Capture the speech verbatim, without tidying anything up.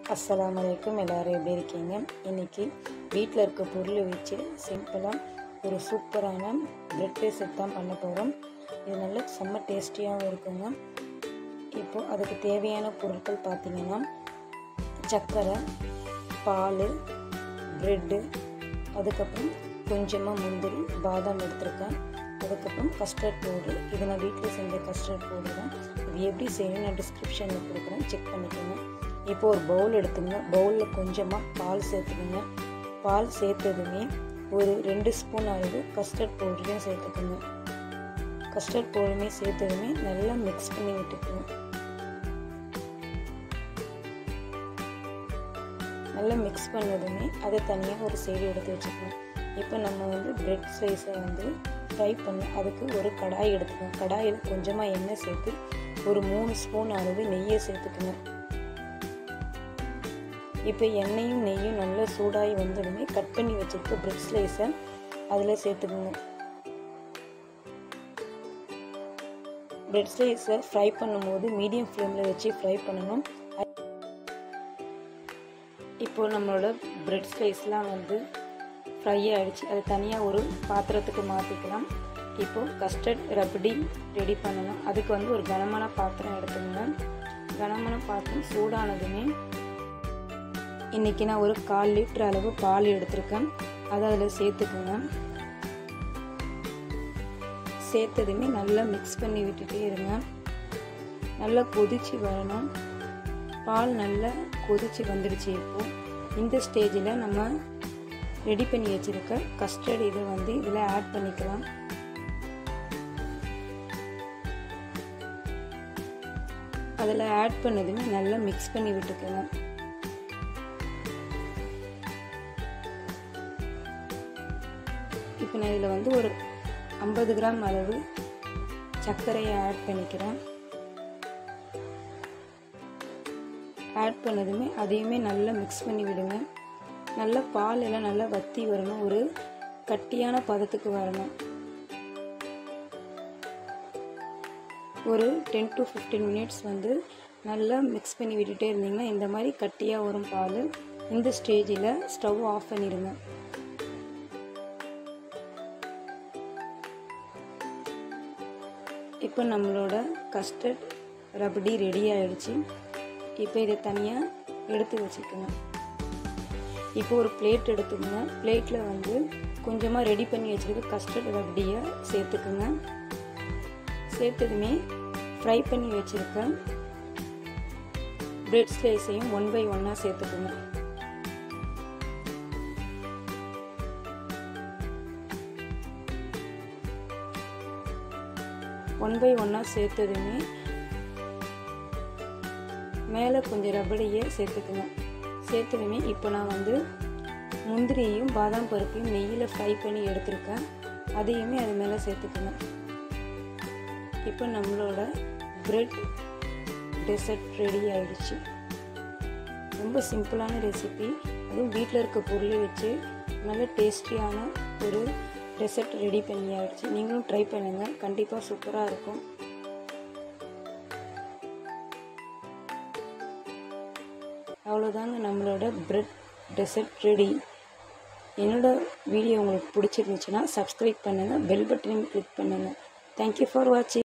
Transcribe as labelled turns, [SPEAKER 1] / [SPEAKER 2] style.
[SPEAKER 1] அஸ்ஸலாமு அலைக்கும். எல்லோரும் எப்படி இருக்கீங்க? இன்றைக்கி வீட்டில் இருக்க பொருளை வச்சு சிம்பிளாக ஒரு சூப்பரான பிரெட் ரெசிபி தான் பண்ண போகிறோம். இது நல்ல செம்ம டேஸ்டியாகவும் இருக்குங்க. இப்போது அதுக்கு தேவையான பொருட்கள் பார்த்திங்கன்னா சர்க்கரை, பால், ப்ரெட்டு, அதுக்கப்புறம் கொஞ்சமாக முந்திரி, பாதாம் எடுத்துருக்கேன். அதுக்கப்புறம் கஸ்டர்ட் பவுடர். இது நான் வீட்டில் செஞ்ச கஸ்டர்ட் பவுடர் தான். இது எப்படி செய்யணும் நான் டிஸ்கிரிப்ஷனில் கொடுக்குறேன், செக் பண்ணிக்கோங்க. இப்போ ஒரு பவுல் எடுத்துங்க. பவுலில் கொஞ்சமாக பால் சேர்த்துக்கோங்க. பால் சேர்த்ததுமே ஒரு ரெண்டு ஸ்பூன் அளவு கஸ்டர்ட் பவுடரையும் சேர்த்துக்கோங்க. கஸ்டர்ட் பவுடருமே சேர்த்ததுமே நல்லா மிக்ஸ் பண்ணி விட்டுக்கணும். நல்லா மிக்ஸ் பண்ணதுமே அதை தனியாக ஒரு சைடு எடுத்து வச்சுக்கணும். இப்போ நம்ம வந்து பிரெட் ஸ்லைஸை வந்து ஃப்ரை பண்ண அதுக்கு ஒரு கடாய் எடுத்துக்கணும். கடாயில் கொஞ்சமாக எண்ணெய் சேர்த்து ஒரு மூணு ஸ்பூன் அளவு நெய்யை சேர்த்துக்கணும். இப்போ எண்ணெயும் நெய்யும் நல்லா சூடாகி வந்ததுமே கட் பண்ணி வச்சுருக்க பிரெட் ஸ்லைஸை அதில் சேர்த்துக்கோங்க. பிரெட் ஸ்லைஸை ஃப்ரை பண்ணும்போது மீடியம் ஃப்ளேமில் வச்சு ஃப்ரை பண்ணணும். இப்போது நம்மளோட பிரெட் ஸ்லைஸ்லாம் வந்து ஃப்ரை ஆகிடுச்சு. அது தனியாக ஒரு பாத்திரத்துக்கு மாற்றிக்கலாம். இப்போது கஸ்டர்ட் ரபடி ரெடி பண்ணணும். அதுக்கு வந்து ஒரு கனமான பாத்திரம் எடுத்துக்கோங்க. கனமான பாத்திரம் சூடானதுமே இன்றைக்கி நான் ஒரு கால் லிட்டர் அளவு பால் எடுத்திருக்கேன். அதை அதில் சேர்த்துக்குங்க. சேர்த்ததுமே நல்லா மிக்ஸ் பண்ணி விட்டுட்டே இருங்க. நல்லா கொதிச்சு வரணும். பால் நல்லா கொதிச்சு வந்துடுச்சு. இப்போது இந்த ஸ்டேஜில் நம்ம ரெடி பண்ணி வச்சுருக்க கஸ்டர்ட் இதை வந்து இதில் ஆட் பண்ணிக்கலாம். அதில் ஆட் பண்ணதுமே நல்லா மிக்ஸ் பண்ணி விட்டுக்கோங்க. இப்போ நான் இதில் வந்து ஒரு ஐம்பது கிராம் அளவு சர்க்கரையை ஆட் பண்ணிக்கிறேன். ஆட் பண்ணதுமே அதையுமே நல்லா மிக்ஸ் பண்ணி விடுங்க. நல்லா பால் எல்லாம் நல்லா வற்றி வரணும். ஒரு கட்டியான பதத்துக்கு வரணும். ஒரு டென் டு ஃபிஃப்டீன் மினிட்ஸ் வந்து நல்லா மிக்ஸ் பண்ணி விட்டுட்டே இருந்தீங்கன்னா இந்த மாதிரி கட்டியாக வரும் பால். இந்த ஸ்டேஜில் ஸ்டவ் ஆஃப் பண்ணிடுங்க. இப்போ நம்மளோட கஸ்டர்ட் ரபடி ரெடி ஆகிடுச்சு. இப்போ இதை தனியாக எடுத்து வச்சுக்கணும். இப்போ ஒரு பிளேட் எடுத்துக்கோங்க. பிளேட்டில் வந்து கொஞ்சமாக ரெடி பண்ணி வச்சுருக்க கஸ்டர்ட் ரபடியை சேர்த்துக்குங்க. சேர்த்ததுமே ஃப்ரை பண்ணி வச்சுருக்க பிரெட் ஸ்லைஸையும் ஒன் பை ஒன்னாக சேர்த்துக்குங்க. ஒன் பை ஒன்னாக சேர்த்ததுமே மேலே கொஞ்சம் ரபடியை சேர்த்துக்குங்க. சேர்த்ததுமே இப்போ நான் வந்து முந்திரியையும் பாதாம் பருப்பையும் நெய்யில் ஃப்ரை பண்ணி எடுத்துருக்கேன். அதையுமே அது மேலே சேர்த்துக்குங்க. இப்போ நம்மளோட பிரெட் டெசர்ட் ரெடி ஆகிடுச்சு. ரொம்ப சிம்பிளான ரெசிபி. அதுவும் வீட்டில் இருக்க பொருளை வச்சு நல்ல டேஸ்டியான ஒரு டெசர்ட் ரெடி பண்ணி ஆகிடுச்சு. நீங்களும் ட்ரை பண்ணுங்கள். கண்டிப்பாக சூப்பராக இருக்கும். அவ்வளோதாங்க, நம்மளோட பிரெட் டெசர்ட் ரெடி. என்னோடய வீடியோ உங்களுக்கு பிடிச்சிருந்துச்சுன்னா சப்ஸ்கிரைப் பண்ணுங்கள், பெல் பட்டனையும் கிளிக் பண்ணுங்கள். தேங்க்யூ ஃபார் வாட்சிங்.